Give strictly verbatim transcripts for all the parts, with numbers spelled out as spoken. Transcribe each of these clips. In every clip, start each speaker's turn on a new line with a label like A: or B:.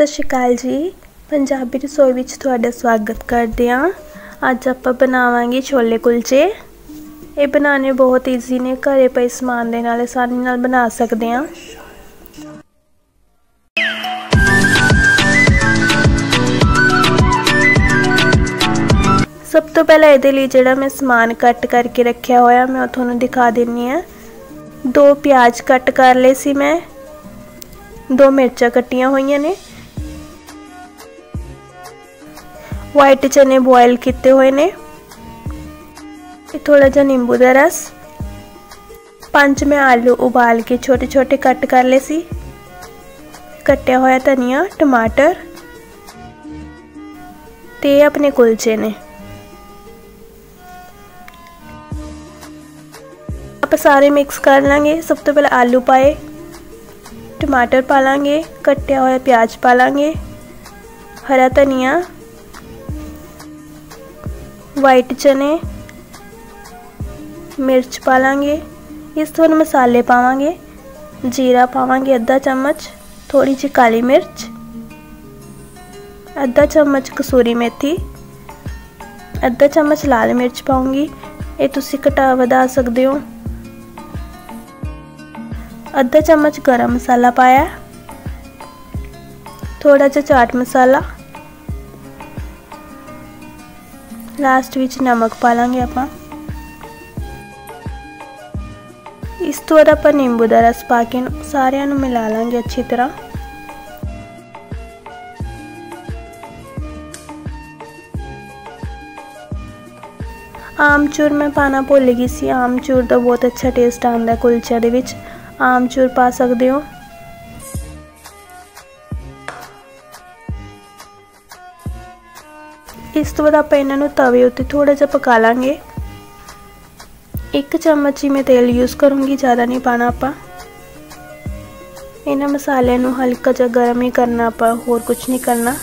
A: सत श्री अकाल जी। पंजाबी रसोई विच तुहाडा स्वागत करदे हां। अज आपां बनावांगे छोले कुलचे। ये बनाने बहुत ईजी ने, घरे पए समान दे नाल आसानी नाल बना सकदे हां। सब तो पहले इहदे लई जिहड़ा मैं समान कट करके रखिया होया मैं तुहानूं दिखा दिन्नी हां। दो प्याज कट कर लए सी मैं, दो मिर्चां कट्टियां होईयां ने, वाइट चने बॉयल किए हुए ने, थोड़ा जा नींबू का रस, पांच मैं आलू उबाल के छोटे छोटे कट कर ले सी, कट्टिया होया धनिया, टमाटर ते अपने कुलचे ने। आप सारे मिक्स कर लांगे। सब तो पहले आलू पाए, टमाटर पा लांगे, कट्टिया होया प्याज पा लांगे, हरा धनिया, वाइट चने, मिर्च पा लांगे। इस थोड़े मसाले पावांगे, जीरा पावांगे अद्धा चम्मच, थोड़ी जी काली मिर्च, अद्धा चम्मच कसूरी मेथी, अद्धा चम्मच लाल मिर्च पाऊंगी। ये तुसी घटा वधा सकते हो। अद्धा चम्मच गरम मसाला पाया, थोड़ा जा चाट मसाला, लास्ट विच नमक पा लांगे आपां। इस तो बाद आपां नींबू दा रस पा के सारिਆਂ ਨੂੰ मिला लांगे अच्छी तरह। आमचूर मैं पाना भुल गई सी। आमचूर का बहुत अच्छा टेस्ट आता कुलचे दे विच, आमचूर पा सकते हो। इस तो बाद आप इन्हों तवे उत्ते थोड़ा जा पका लांगे। एक चम्मच ही मैं तेल यूज़ करूँगी, ज़्यादा नहीं पाना आपा। इन्हां मसाले नूं हल्का जा गर्म ही करना आपा, होर कुछ नहीं करना।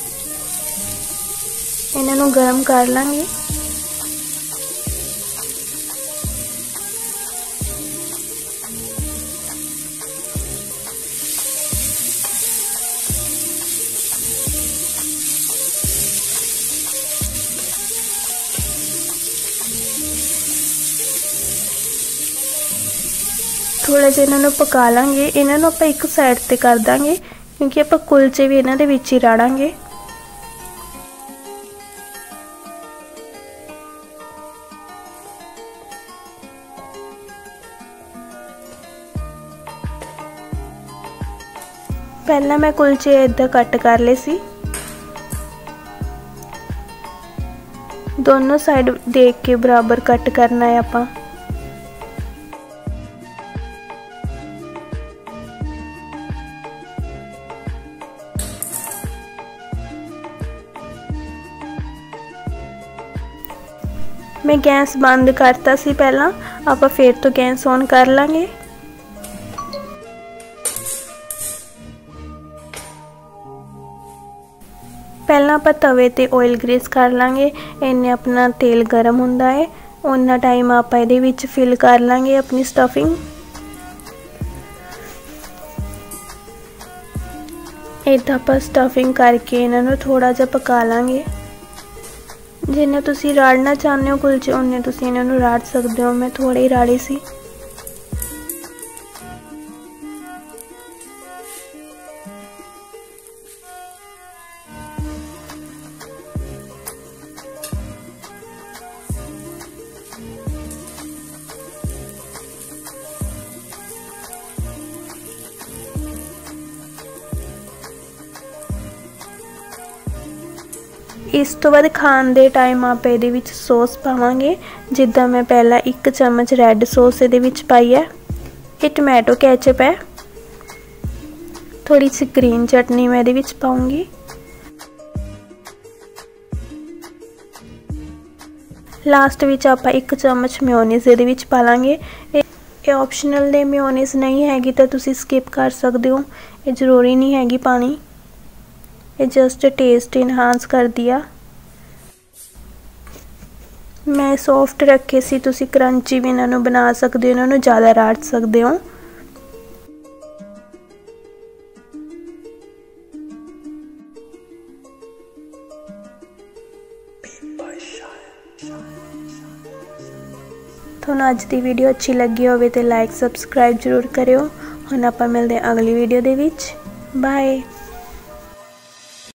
A: इन्हां नूं गर्म कर लांगे। थोड़ा जिहा इन्हां नूं पका लांगे। इन्हां नूं आपां एक साइड ते कर दांगे क्योंकि आपां कुलचे भी इन्हां दे विच ही राड़ांगे। पहला मैं कुलचे इदां कट कर ले सी, दोनों साइड देख के बराबर कट करना है आपां। मैं गैस बंद करता सी पहला, आप फिर तो गैस ऑन कर लांगे। पहला आप तवे ते ऑयल ग्रीस कर लांगे। इन्ने अपना तेल गर्म हुंदा है, उन्ना टाइम आप इहदे विच फिल कर लांगे अपनी स्टफिंग। इदां आप स्टफिंग करके इन्हां नूं थोड़ा जा पका लांगे। जिन्ने तुसी राड़ना चाहते हो कुलचे उन्ने तुसी इन्हां नूं राड़ सकते हो। मैं थोड़े ही राड़े सी। इस तो बाद खान दे टाइम आप इहदे विच सॉस पावांगे। जिद्दां मैं पहला एक चम्मच रैड सॉस इहदे विच पाई है। ये टमैटो कैचअप है। थोड़ी सी ग्रीन चटनी मैं इहदे विच पाऊंगी। लास्ट विच आप एक चम्मच मेयोनीज इहदे विच पा लांगे। ये ऑप्शनल ने, मेयोनीज नहीं हैगी तो तुसी स्किप कर सकते हो, ये जरूरी नहीं हैगी पानी। ये जस्ट टेस्ट इनहांस कर दिया। मैं सॉफ्ट रखे सी, तुसी क्रंची भी इन्हां नूं बना सकते हो, इन्हां नूं ज़्यादा राड़ सकते हो। ਤੁਹਾਨੂੰ ਅੱਜ ਦੀ ਵੀਡੀਓ ਅੱਛੀ ਲੱਗੀ ਹੋਵੇ ਤੇ ਲਾਈਕ ਸਬਸਕ੍ਰਾइब जरूर करियो। ਹੁਣ ਆਪਾਂ ਮਿਲਦੇ ਹਾਂ ਅਗਲੀ ਵੀਡੀਓ ਦੇ ਵਿੱਚ। बाय।